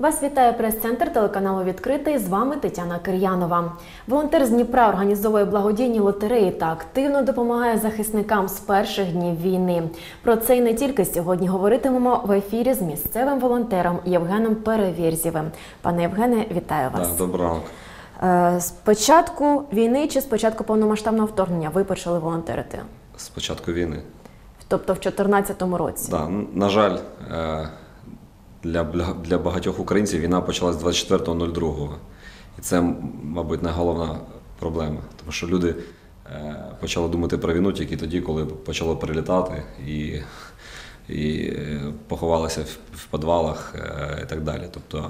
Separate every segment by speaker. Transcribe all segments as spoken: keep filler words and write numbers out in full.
Speaker 1: Вас вітає прес-центр телеканалу «Відкритий». З вами Тетяна Кир'янова. Волонтер з Дніпра організовує благодійні лотереї та активно допомагає захисникам з перших днів війни. Про це і не тільки сьогодні говоритимемо в ефірі з місцевим волонтером Євгеном Перевєрзєвим. Пане Євгене, вітаю вас.
Speaker 2: Так, доброго ранку.
Speaker 1: З початку війни чи з початку повномасштабного вторгнення ви почали волонтерити?
Speaker 2: З початку війни.
Speaker 1: Тобто в дві тисячі чотирнадцятому році?
Speaker 2: Так, на жаль, для, для багатьох українців війна почалась двадцять четвертого другого. І це, мабуть, найголовна проблема. Тому що люди почали думати про війну тільки тоді, коли почало прилітати і, і поховалися в, в підвалах і так далі. Тобто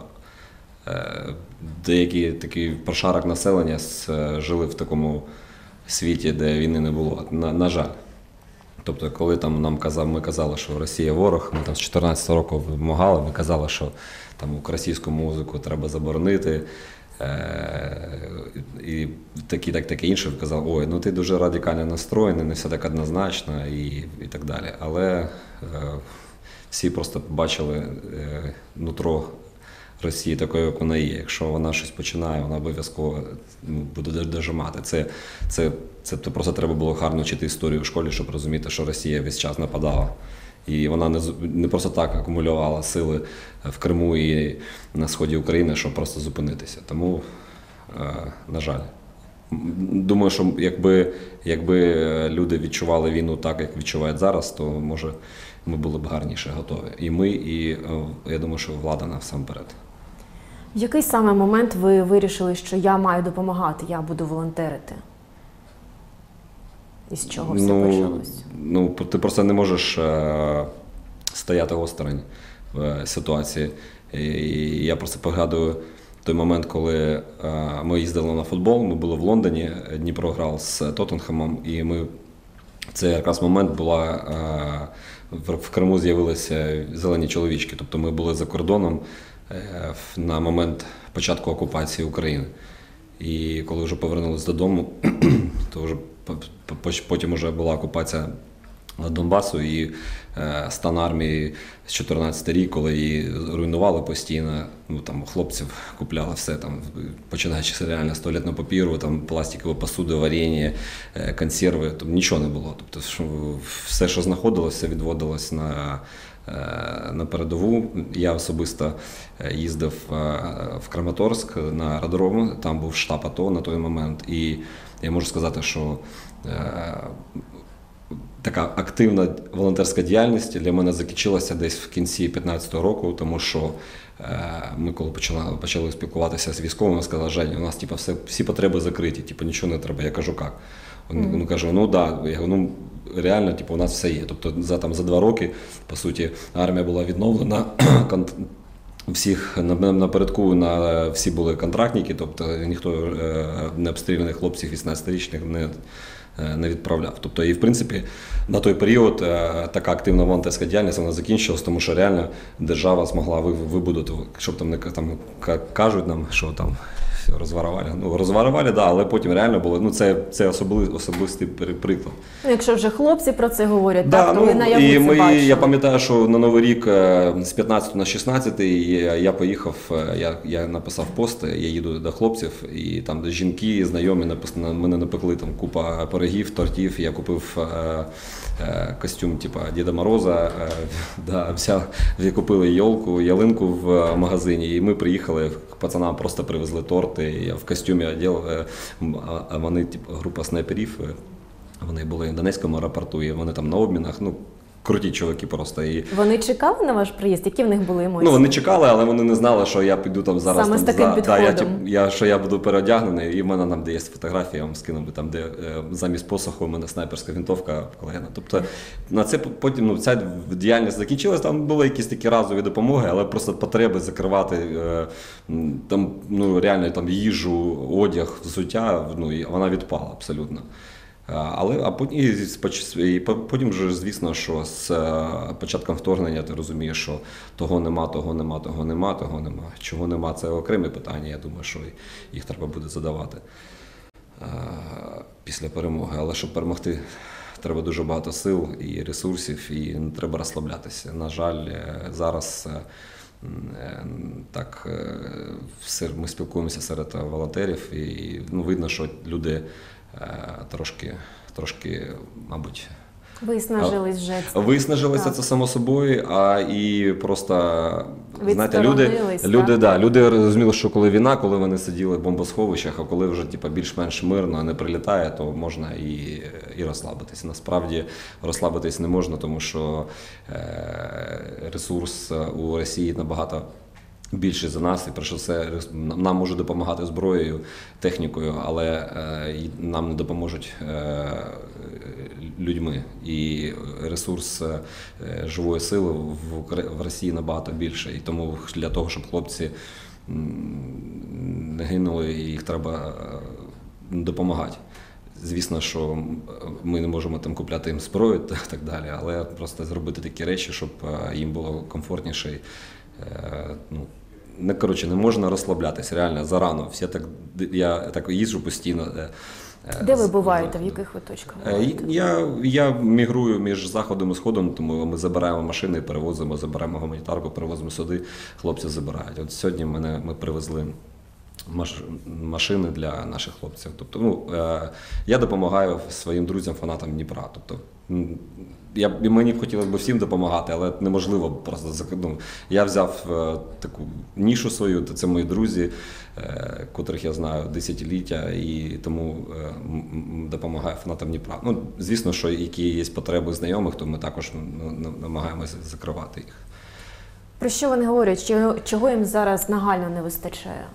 Speaker 2: деякий такий прошарок населення жили в такому світі, де війни не було. На, на жаль. Тобто, коли там нам казали, ми казали, що Росія ворог, ми там з чотирнадцятого року вимагали, ми казали, що там російську музику треба заборонити, е- і такі, так, таке інше казали, ой, ну ти дуже радикально настроєний, не все так однозначно і, і так далі. Але е- всі просто бачили е- нутро Росії такою, як вона є. Якщо вона щось починає, вона обов'язково буде дожимати. Це, це, це, це просто треба було гарно вчити історію в школі, щоб розуміти, що Росія весь час нападала. І вона не, не просто так акумулювала сили в Криму і на сході України, щоб просто зупинитися. Тому, на жаль, думаю, що якби, якби люди відчували війну так, як відчувають зараз, то, може, ми були б гарніше готові. І ми, і я думаю, що влада насамперед.
Speaker 1: В який саме момент ви вирішили, що я маю допомагати, я буду волонтерити? І з чого все
Speaker 2: ну,
Speaker 1: почалось?
Speaker 2: Ну, ти просто не можеш е, стояти осторонь в е, ситуації. І, і я просто пригадую той момент, коли е, ми їздили на футбол, ми були в Лондоні, Дніпро грав з Тоттенхемом, і ми в цей якраз момент була, е, в, в Криму з'явилися зелені чоловічки. Тобто ми були за кордоном на момент початку окупації України. І коли вже повернулися додому, то вже потім вже була окупація Донбасу і стан армії з чотирнадцятого рік, коли її руйнували постійно, ну там хлопців купляли все, там, починаючи реально з туалетного папіру, там пластикові посуди, варення, консерви, тобто нічого не було. Тобто все, що знаходилося, все відводилось на на передову. Я особисто їздив в Краматорськ на аеродром, там був штаб АТО на той момент, і я можу сказати, що така активна волонтерська діяльність для мене закінчилася десь в кінці дві тисячі п'ятнадцятого року, тому що ми коли почали, почали спілкуватися з військовими, сказали, Женя, у нас типу, все, всі потреби закриті, типу, нічого не треба. Я кажу, як? Він mm. каже, ну так, да. Я говорю, ну реально, типу, у нас все є. Тобто за, там, за два роки, по суті, армія була відновлена, всіх напередку на всі були контрактники, тобто ніхто не обстріляних хлопців вісімнадцятирічних не, не відправляв. Тобто, і в принципі, на той період така активна волонтерська діяльність вона закінчилась, тому що реально держава змогла вибудувати, щоб там не там кажуть нам, що там розворовали. Ну, розворовали, да, але потім реально було, ну це, це особли, особистий приклад.
Speaker 1: Ну, якщо вже хлопці про це говорять,
Speaker 2: да,
Speaker 1: так, то
Speaker 2: ну,
Speaker 1: ви наяву
Speaker 2: і
Speaker 1: це
Speaker 2: ми,
Speaker 1: бачили.
Speaker 2: Я пам'ятаю, що на Новий рік з п'ятнадцятого на шістнадцятий я, я поїхав, я, я написав пост, я їду до хлопців, і там жінки, знайомі, написано, мене напекли там купа пирогів, тортів, я купив е, е, костюм типу Діда Мороза, е, да, вся, купили йолку, ялинку в магазині, і ми приїхали, пацанам просто привезли торти, я в костюмі одяг, а вони, типу, група снайперів, вони були в Донецькому аеропорту, і вони там на обмінах, ну, круті чуваки просто. І...
Speaker 1: Вони чекали на ваш приїзд? Які в них були емоції?
Speaker 2: Ну, вони чекали, але вони не знали, що я піду там зараз.
Speaker 1: Саме
Speaker 2: там,
Speaker 1: з таким
Speaker 2: за...
Speaker 1: підходом.
Speaker 2: Да, я, тип, я, що я буду переодягнений, і в мене там, де є фотографії, я вам скину, там, де е, замість посоху у мене снайперська винтовка вклеєна. Тобто, на це потім, ну, ця діяльність закінчилась, там були якісь такі разові допомоги, але просто потреби закривати, е, там, ну, реально, там, їжу, одяг, взуття, ну, вона відпала абсолютно. Але а потім, і потім вже, звісно, що з початком вторгнення ти розумієш, що того нема, того нема, того нема, того нема. Чого нема, це окреме питання, я думаю, що їх треба буде задавати після перемоги. Але щоб перемогти, треба дуже багато сил і ресурсів, і не треба розслаблятися. На жаль, зараз е, так, е, сер- ми спілкуємося серед волонтерів, і ну, видно, що люди е, трошки, трошки, мабуть,
Speaker 1: Виснажились вже.
Speaker 2: виснажилися,
Speaker 1: Так.
Speaker 2: це само собою, а і просто, знаєте, люди,
Speaker 1: Відсторонились,
Speaker 2: люди,
Speaker 1: так?
Speaker 2: да, люди розуміли, що коли війна, коли вони сиділи в бомбосховищах, а коли вже типу, більш-менш мирно не прилітає, то можна і, і розслабитися. Насправді розслабитись не можна, тому що е, ресурс у Росії набагато більше за нас, і про що це нам може допомагати зброєю, технікою, але е, і нам не допоможуть е, людьми. І ресурс е, живої сили в, Укра- в Росії набагато більше. І тому для того, щоб хлопці м, не гинули, їх треба е, допомагати. Звісно, що ми не можемо там купляти їм зброю та так далі, але просто зробити такі речі, щоб е, їм було комфортніше. Е, ну, не, коротше, не можна розслаблятися, реально, зарано. Всі так, я так їжджу постійно. е, е,
Speaker 1: Де ви
Speaker 2: з-
Speaker 1: буваєте, в
Speaker 2: з-
Speaker 1: яких ви точках
Speaker 2: Е,
Speaker 1: буваєте?
Speaker 2: Я, я мігрую між заходом і сходом, тому ми забираємо машини, перевозимо, забираємо гуманітарку, перевозимо сюди, хлопці забирають. От сьогодні мене, ми привезли маш- машини для наших хлопців. Тобто, ну, е, я допомагаю своїм друзям, фанатам Дніпра. Тобто, м, я, б- мені б хотілося б всім допомагати, але неможливо просто зак- ну, я взяв е, таку нішу свою, то це мої друзі, е, котрих я знаю десятиліття, і тому е, м- м- допомагаю фанатам Дніпра. Ну, звісно, що які є потреби знайомих, то ми також ну, на- намагаємося закривати їх.
Speaker 1: Про що вони говорять? Чого, чого їм зараз нагально не вистачає?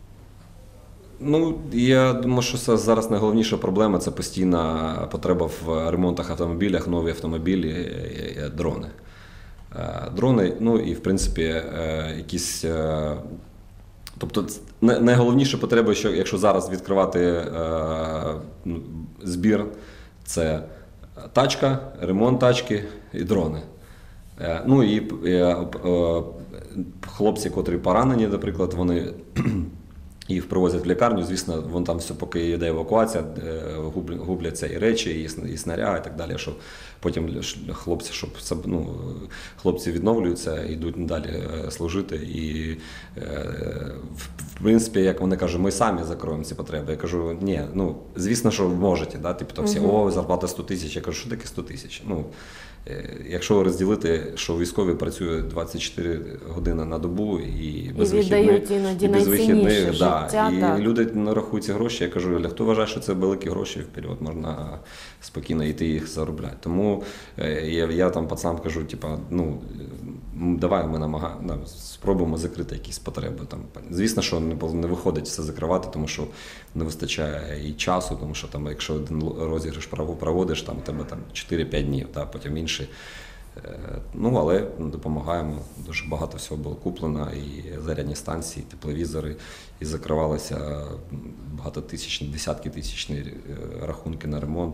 Speaker 2: Ну, я думаю, що це зараз найголовніша проблема – це постійна потреба в ремонтах автомобілях, нові автомобілі, е, е, дрони. Е, Дрони, ну і в принципі е, якісь. е, Тобто най- найголовніша потреба, що якщо зараз відкривати е, ну, збір, це тачка, ремонт тачки і дрони. Е, Ну і е, е, хлопці, котрі поранені, наприклад, вони їх привозять в лікарню, звісно, вон там все, поки йде евакуація, е, губля- губляться і речі, і сн- і снаряди, і так далі, щоб потім ш- хлопці, щоб це, ну, хлопці відновлюються, йдуть далі е, служити. І, е, в, в принципі, як вони кажуть, ми самі закроємо ці потреби. Я кажу, ні, ну, звісно, що можете, да? Типу, то всі, о, зарплата сто тисяч. Я кажу, що таке сто тисяч? Ну, е, якщо розділити, що військові працюють двадцять чотири години на добу і без
Speaker 1: І віддають
Speaker 2: вихідних,
Speaker 1: іноді
Speaker 2: і без
Speaker 1: найцінніше
Speaker 2: вихідних,
Speaker 1: життя,
Speaker 2: да, і
Speaker 1: так.
Speaker 2: люди не рахують ці гроші. Я кажу, Оля, хто вважає, що це великі гроші, вперед, можна спокійно йти їх заробляти. Тому е, я, я там пацанам кажу, типа, ну, м, давай ми намагаємо, да, спробуємо закрити якісь потреби. Там. Звісно, що не, пов- не виходить все закривати, тому що не вистачає і часу, тому що там, якщо один л- розіграш право проводиш, там у тебе там чотири-п'ять днів, да, потім інший. Е, Ну, але допомагаємо. Дуже багато всього було куплено, і зарядні станції, і тепловізори, і закривалися багатотисячні, десятки тисячні е, рахунки на ремонт.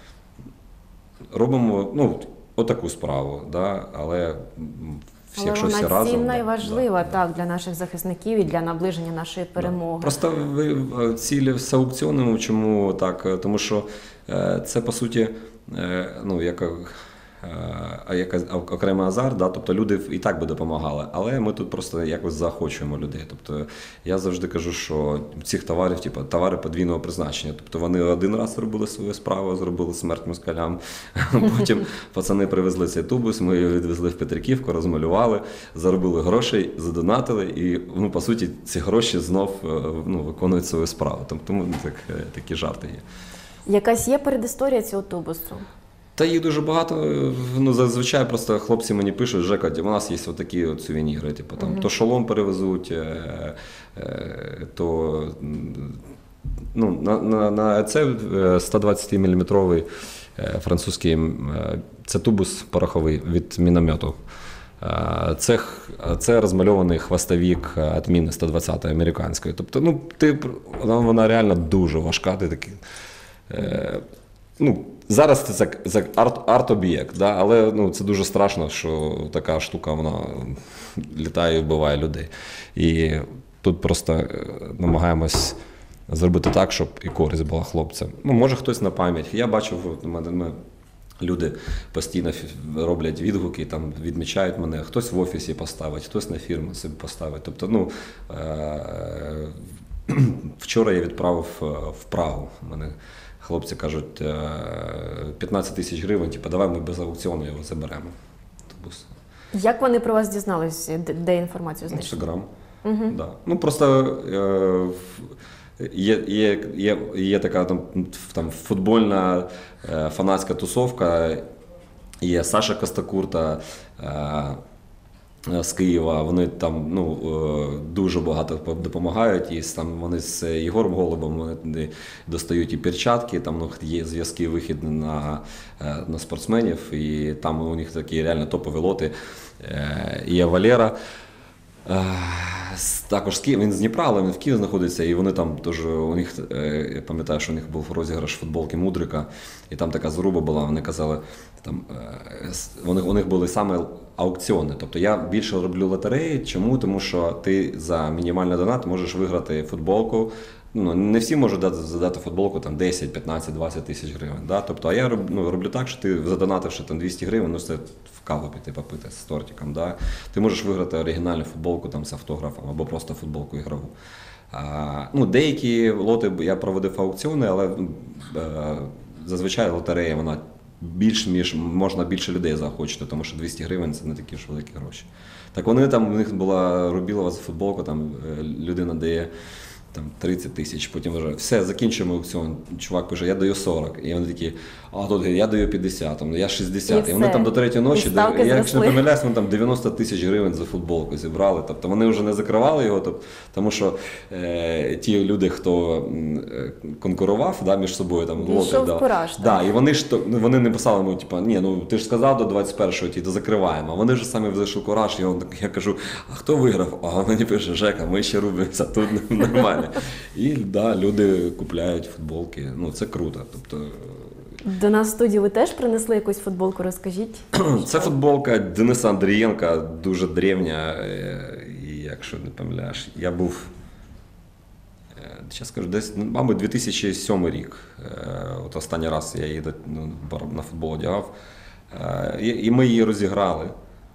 Speaker 2: Робимо, ну, отаку справу, да, але м, всі,
Speaker 1: Але
Speaker 2: якщо всі
Speaker 1: вона
Speaker 2: разом.
Speaker 1: цінна
Speaker 2: да,
Speaker 1: і важлива,
Speaker 2: да,
Speaker 1: так, для наших захисників і для наближення нашої перемоги.
Speaker 2: Просто ви е, цілі з аукціонами, чому так? Е, Тому що е, це по суті, е, ну, як, е, а як окремий азарт, да? Тобто люди і так би допомагали, але ми тут просто якось заохочуємо людей. Тобто я завжди кажу, що цих товарів, типу, товари подвійного призначення. Тобто вони один раз зробили свою справу, зробили смерть москалям, потім пацани привезли цей тубус, ми його відвезли в Петриківку, розмалювали, заробили грошей, задонатили, і, ну, по суті, ці гроші знов е, ну, виконують свою справу. Тому так, е, такі жарти є.
Speaker 1: Якась є передісторія цього тубусу?
Speaker 2: Та їх дуже багато. Ну, зазвичай просто хлопці мені пишуть, Жека, у нас є отакі от сувеніри. Типу, там,
Speaker 1: Мгм.
Speaker 2: то шолом перевезуть, е, е, то м, ну, на, на, на це сто двадцять міліметровий е, французький, е, це тубус пороховий від міномету. Е, Це, х- це розмальований хвостовик від міни сто двадцятої американської. Тобто, ну, ти, вона, вона реально дуже важка. Ти такий, е, ну, зараз це як, як арт, арт-об'єкт, да? Але ну, це дуже страшно, що така штука вона літає і вбиває людей. І тут просто е, намагаємось зробити так, щоб і користь була хлопцям. Ну, може хтось на пам'ять. Я бачив, от, у мене ми Люди постійно фі- роблять відгуки, там відмічають мене, хтось в офісі поставить, хтось на фірму собі поставить. Тобто, ну, е- вчора я відправив е, в Прагу. Мене хлопці кажуть, е- п'ятнадцять тисяч гривень, типу, давай ми без аукціону його заберемо. Тобто,
Speaker 1: Як вони про вас дізнались, де, де інформацію знайшли?
Speaker 2: Інстаграм. Угу. Да. Ну, просто е- Є, є, є, є така там, там футбольна е, фанатська тусовка, є Саша Костокурта е, з Києва, вони там ну, е, дуже багато допомагають, і там, вони з Єгором Голубом вони достають і перчатки, там ну, є зв'язки, вихід на, е, на спортсменів, і там у них такі реально топові лоти. Е, є Валера. Також з Києва, він з Дніпра, але він в Києві знаходиться, і вони там теж, у них, я пам'ятаю, що у них був розіграш футболки Мудрика, і там така заруба була, вони казали, там, вони, у них були саме аукціони. Тобто я більше роблю лотереї, чому? Тому що ти за мінімальний донат можеш виграти футболку. Ну, не всі можуть дати, задати футболку там, десять, п'ятнадцять, двадцять тисяч гривень. Да? Тобто, а я роб, ну, роблю так, що ти задонативши там, двісті гривень, ну це в каву піти попити з тортиком. Да? Ти можеш виграти оригінальну футболку там, з автографом або просто футболку ігрову. А, ну, деякі лоти я проводив аукціони, але а, зазвичай лотерея вона більш між можна більше людей заохочити, тому що двісті гривень це не такі ж великі гроші. Так вони там, у них була Рубілова за футболку, там людина дає там тридцять тисяч, потім вже все, закінчуємо аукціон. Чувак пише, я даю сорок. І вони такі, а тут я даю п'ятдесят, там, я шістдесят. І, і вони там до третьої ночі, я якщо не помиляюсь, вони там дев'яносто тисяч гривень за футболку зібрали. Тобто вони вже не закривали його, тобто, тому що е, ті люди, хто е, конкурував да, між собою, там, лоти, да,
Speaker 1: кураж,
Speaker 2: да, і вони ж вони не писали йому, типу, ні, ну ти ж сказав до двадцять першого, ті, то закриваємо. А вони ж самі взяли кураж, і он, я кажу, а хто виграв? А мені пише, Жека, ми ще рубимося, тут нормально. І да, люди купляють футболки. Ну, це круто. Тобто,
Speaker 1: до нас в студії ви теж принесли якусь футболку, розкажіть.
Speaker 2: це футболка Дениса Андрієнка, дуже древня. І якщо не помиляєш, я був, зараз скажу, десь, мабуть, дві тисячі сьомий рік. От останній раз я її ну, на футбол одягав. І ми її розіграли.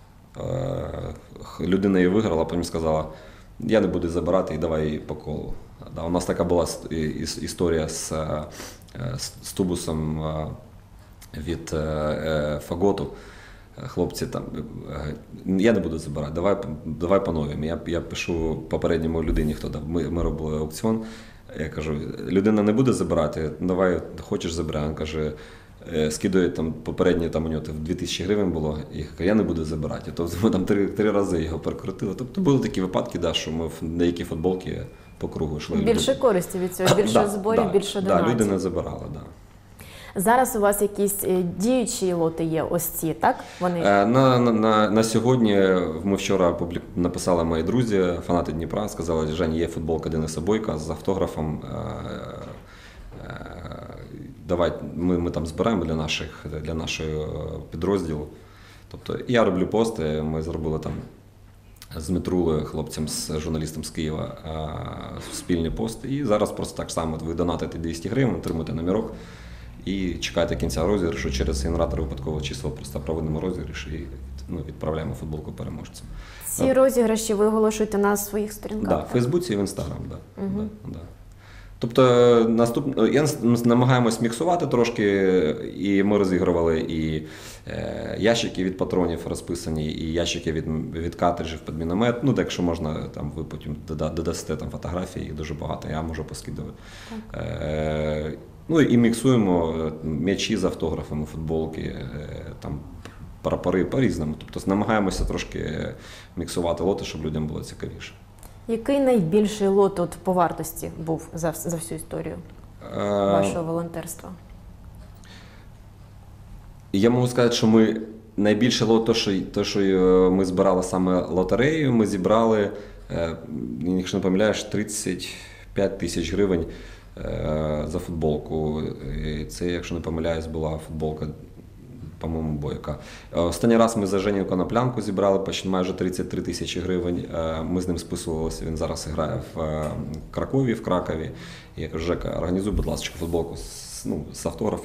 Speaker 2: Людина її виграла, потім сказала, я не буду забирати і давай її по колу. Да, у нас така була історія з, з тубусом від Фаготу. Хлопці там, я не буду забирати, давай, давай по-новому. Я, я пишу попередньому людині, хто дав, ми, ми робили аукціон. Я кажу, людина не буде забирати, давай, хочеш забирай. Він каже, скидує там попереднє, там у нього дві тисячі гривень було, і я не буду забирати. Тобто ми там три, три рази його перекрутили. Тобто були такі випадки, да, що ми в деякі футболки по кругу йшли.
Speaker 1: Більше користі від цього, більше да, зборів,
Speaker 2: да,
Speaker 1: більше
Speaker 2: да,
Speaker 1: донатів.
Speaker 2: Да, люди не забирали, да.
Speaker 1: Зараз у вас якісь діючі лоти є, ось ці, так? Вони...
Speaker 2: На, на, на, на сьогодні, ми вчора публік... написали мої друзі, фанати Дніпра, сказали, Жень, є футболка Дениса Бойка з автографом. Давай, ми, ми там збираємо для, наших, для нашого підрозділу. Тобто я роблю пости, ми зробили там з Дмитрулою, хлопцем, з журналістом з Києва, спільний пост. І зараз просто так само ви донатите двісті гривень, отримуєте номерок і чекаєте кінця розіграшу. Через генератор випадкового числа просто проводимо розіграш і ну, відправляємо футболку переможцям.
Speaker 1: Ці розіграші ви оголошуєте на своїх сторінках?
Speaker 2: Так, да, в Фейсбуці і в Інстаграм, так. Угу. Да, да. Тобто наступ... я намагаємось міксувати трошки, і ми розігрували і е, ящики від патронів розписані, і ящики від, від картриджів під міномет. Ну, так що можна, там, ви потім додасте там фотографії, їх дуже багато, я можу поскидувати. Е, ну і міксуємо м'ячі з автографами, футболки, е, там, прапори по-різному. Тобто намагаємося трошки міксувати лоти, щоб людям було цікавіше.
Speaker 1: Який найбільший лот от по вартості був за, за всю історію вашого волонтерства?
Speaker 2: Я можу сказати, що ми найбільше лот, то, що, то, що ми збирали саме лотереєю, ми зібрали, якщо не помиляєш, тридцять п'ять тисяч гривень за футболку. І це, якщо не помиляюсь, була футболка, по-моєму, Бойка. Останній раз ми за Женю Коноплянку зібрали почти майже тридцять три тисячі гривень. Ми з ним списувалися, він зараз грає в Кракові, в Кракові. Я кажу, Жека, організуй, будь ласка, футболку з, ну, з автографом.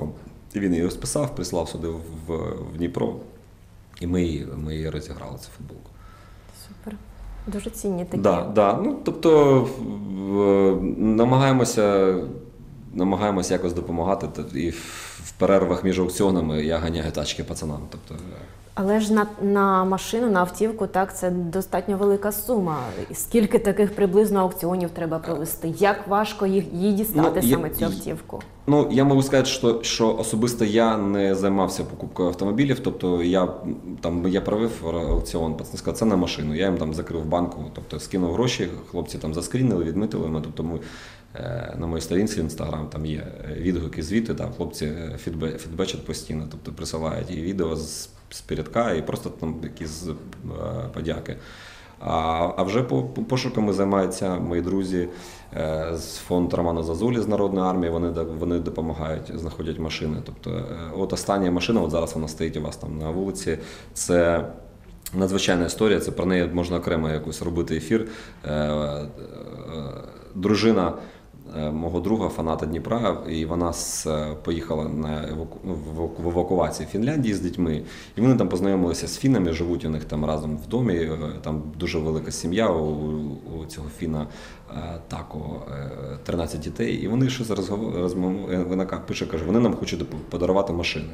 Speaker 2: І він її розписав, прислав сюди в, в Дніпро, і ми її, ми її розіграли, цю футболку.
Speaker 1: Супер. Дуже цінні такі.
Speaker 2: Да, да. Ну, тобто в- намагаємося, намагаємося якось допомагати. та- І в перервах між аукціонами я ганяю тачки пацанам. Тобто,
Speaker 1: Але ж на, на машину, на автівку, так, це достатньо велика сума. І скільки таких приблизно аукціонів треба провести? Як важко їх, їй дістати
Speaker 2: Ну, я-
Speaker 1: саме цю автівку?
Speaker 2: Ну, я можу сказати, що, що особисто я не займався покупкою автомобілів, тобто я там я провів аукціон, пацан сказав, це на машину. Я їм там закрив банку, тобто скинув гроші, хлопці там заскрінили, відмітили мене. Тобто ми е, на моїй сторінці в Інстаграм там є відгуки, звіти, там хлопці фідбе, фідбечать постійно, тобто присилають і відео з, з передка, і просто там якісь е, подяки. А, а вже по, по пошуками займаються мої друзі е, з фонд Романа Зазулі з Народної армії, вони, до- вони допомагають, знаходять машини. Тобто, е, от остання машина, от зараз вона стоїть у вас там на вулиці, це надзвичайна історія, це про неї можна окремо якось робити ефір. Е, е, дружина е, мого друга, фаната Дніпра, і вона з, е, поїхала на еваку... в еваку- в евакуацію в Фінляндії з дітьми, і вони там познайомилися з фінами, живуть у них там разом в домі, е, там дуже велика сім'я у, у цього фіна е, Тако, е, тринадцять дітей, і вони щось розмовляли, вона ка- пише, каже, вони нам хочуть доп- подарувати машини.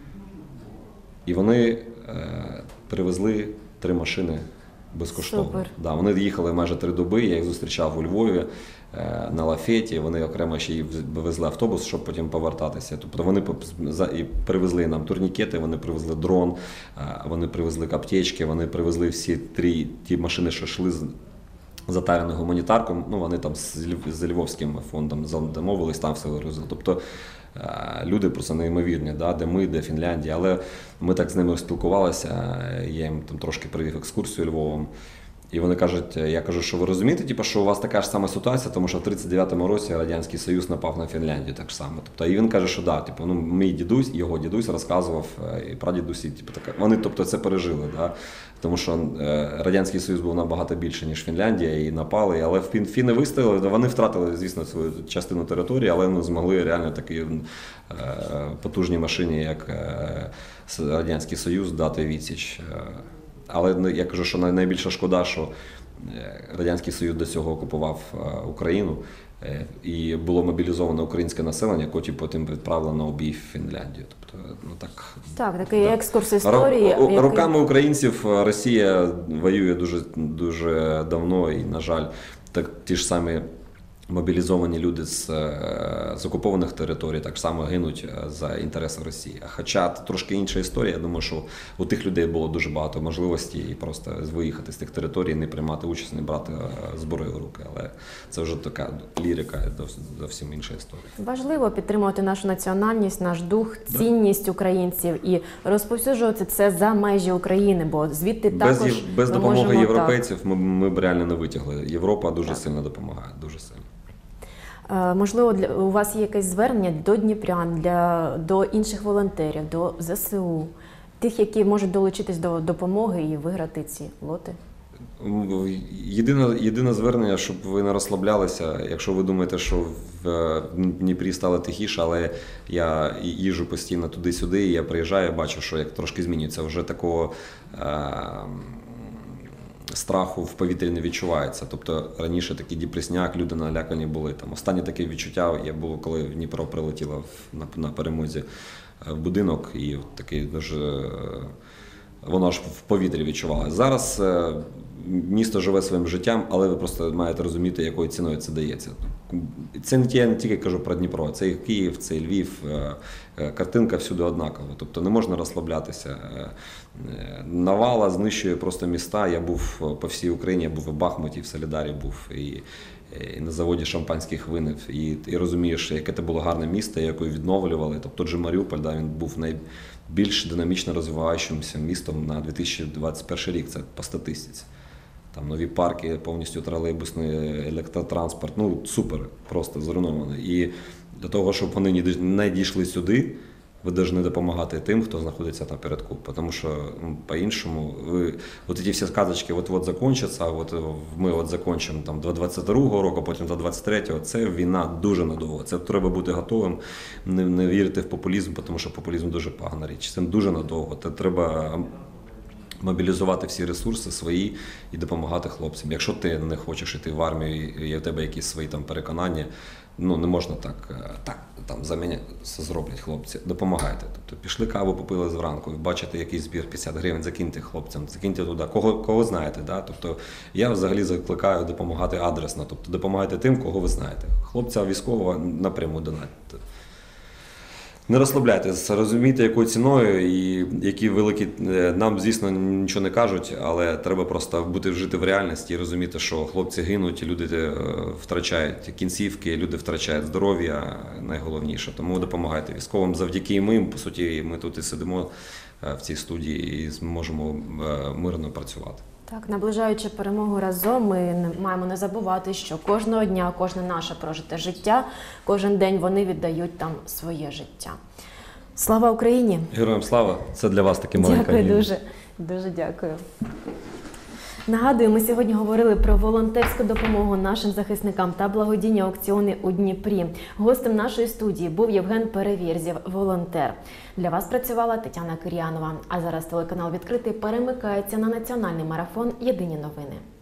Speaker 2: І вони е, привезли три машини безкоштовно.
Speaker 1: Супер.
Speaker 2: Да, вони їхали майже три доби, я їх зустрічав у Львові е, на лафеті, вони окремо ще й везли автобус, щоб потім повертатися. Тобто вони поп- за- і привезли нам турнікети, вони привезли дрон, е, вони привезли аптечки, вони привезли всі три ті машини, що йшли з затарені гуманітарком, ну вони там з, Льв- з Львовським фондом домовились, там все вирозили. Тобто е, люди просто неймовірні, да, де ми, де Фінляндія, але ми так з ними спілкувалися, я їм там трошки провів екскурсію Львовом. І вони кажуть, я кажу, що ви розумієте, типу, що у вас така ж сама ситуація, тому що в тридцять дев'ятому році Радянський Союз напав на Фінляндію так само. Тобто, і він каже, що да, типу, ну, мій дідусь, його дідусь розказував, е, і прадідусь, і, типу, така, вони тобто, це пережили. Да? Тому що е, Радянський Союз був набагато більше, ніж Фінляндія, і напали, але фін, фіни вистояли, вони втратили, звісно, свою частину території, але вони змогли реально такі е, потужні машині, як е, Радянський Союз, дати відсіч. Е, Але ну, я кажу, що най- найбільша шкода, що е, Радянський Союз до цього окупував е, Україну, е, і було мобілізоване українське населення, яке потім відправило на обій в Фінляндію. Тобто, ну так.
Speaker 1: Так, такий
Speaker 2: Да.
Speaker 1: екскурс історії.
Speaker 2: Ро-
Speaker 1: який-
Speaker 2: Руками українців Росія воює дуже, дуже давно, і, на жаль, так ті ж самі мобілізовані люди з, е, з окупованих територій так само гинуть е, за інтереси Росії. Хоча трошки інша історія, я думаю, що у тих людей було дуже багато можливостей і просто виїхати з тих територій, не приймати участь, не брати е, зброю в руки. Але це вже така лірика, зовсім- зовсім інша історія.
Speaker 1: Важливо підтримувати нашу національність, наш дух, цінність українців і розповсюджувати це за межі України, бо звідти
Speaker 2: Без,
Speaker 1: також
Speaker 2: єв- без
Speaker 1: ми
Speaker 2: допомоги
Speaker 1: можемо,
Speaker 2: європейців ми, ми б реально не витягли. Європа дуже сильно допомагає, дуже сильно.
Speaker 1: так. Е, Можливо, для у вас є якесь звернення до дніпрян, для до інших волонтерів, до ЗСУ, тих, які можуть долучитись до допомоги і виграти ці лоти.
Speaker 2: Єдине, єдине звернення, щоб ви не розслаблялися, якщо ви думаєте, що в е, Дніпрі стало тихіше, але я їжджу постійно туди-сюди, і я приїжджаю, бачу, що як трошки змінюється, вже такого е, страху в повітрі не відчувається. Тобто раніше такий депресняк, люди налякані були. Там останнє таке відчуття я було, коли в Дніпро прилетіла в, на, на перемозі в будинок, і такий дуже е, воно аж в повітрі відчувалося. Зараз е, місто живе своїм життям, але ви просто маєте розуміти, якою ціною це дається. Це не ті- я не тільки кажу про Дніпро, це і Київ, це і Львів. е, е, Картинка всюди однакова. Тобто не можна розслаблятися. Е, е, Навала знищує просто міста. Я був по всій Україні, я був і в Бахмуті, в Солідарі був, і, і на заводі шампанських вин. І, і розумієш, яке це було гарне місто, яке відновлювали. Тобто той же Маріуполь, да, він був найбільш динамічно розвиваючимся містом на дві тисячі двадцять перший рік, це по статистиці. Там нові парки, повністю тролейбусний електротранспорт. Ну, супер, просто зруйновано. І для того, щоб вони не дійшли сюди, ви повинні допомагати тим, хто знаходиться напередку. Тому що ну, по-іншому, ви, от ці всі сказочки от-от закінчаться, от ми от закінчимо там, до двадцять другого року, потім до двадцять третього, це війна дуже надовго. Це треба бути готовим, не, не вірити в популізм, тому що популізм дуже погана річ. Це дуже надовго. Це треба мобілізувати всі ресурси свої і допомагати хлопцям. Якщо ти не хочеш йти в армію, і є в тебе якісь свої там переконання, ну не можна так, так там за мене зроблять хлопці. Допомагайте. Тобто пішли каву, попили зранку, бачите якийсь збір п'ятдесят гривень, закиньте хлопцям, закиньте туди, кого, кого знаєте. Да? Тобто я взагалі закликаю допомагати адресно, тобто допомагайте тим, кого ви знаєте. Хлопця військового напряму донатьте. Не розслабляйтесь, розумійте, якою ціною і які великі, нам, звісно, нічого не кажуть, але треба просто бути жити в реальності і розуміти, що хлопці гинуть, люди втрачають кінцівки, люди втрачають здоров'я, найголовніше. Тому допомагайте військовим. Завдяки ми, по суті, ми тут і сидимо в цій студії і зможемо мирно працювати.
Speaker 1: Так, наближаючи перемогу разом, ми не- маємо не забувати, що кожного дня, кожне наше прожите життя, кожен день вони віддають там своє життя. Слава Україні!
Speaker 2: Героям слава! Це для вас таке маленьке.
Speaker 1: Дякую
Speaker 2: відео.
Speaker 1: дуже, дуже дякую. Нагадую, ми сьогодні говорили про волонтерську допомогу нашим захисникам та благодійні аукціони у Дніпрі. Гостем нашої студії був Євген Перевірзєв, волонтер. Для вас працювала Тетяна Кир'янова. А зараз телеканал «Відкритий» перемикається на національний марафон «Єдині новини».